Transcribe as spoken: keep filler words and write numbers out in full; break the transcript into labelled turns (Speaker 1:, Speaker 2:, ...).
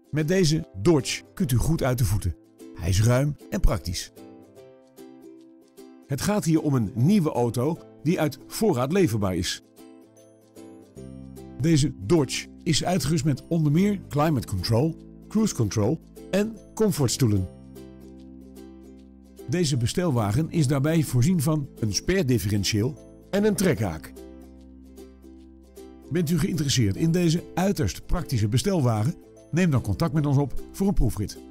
Speaker 1: Met deze Dodge kunt u goed uit de voeten. Hij is ruim en praktisch. Het gaat hier om een nieuwe auto die uit voorraad leverbaar is. Deze Dodge is uitgerust met onder meer climate control, cruise control en comfortstoelen. Deze bestelwagen is daarbij voorzien van een sperdifferentieel en een trekhaak. Bent u geïnteresseerd in deze uiterst praktische bestelwagen? Neem dan contact met ons op voor een proefrit.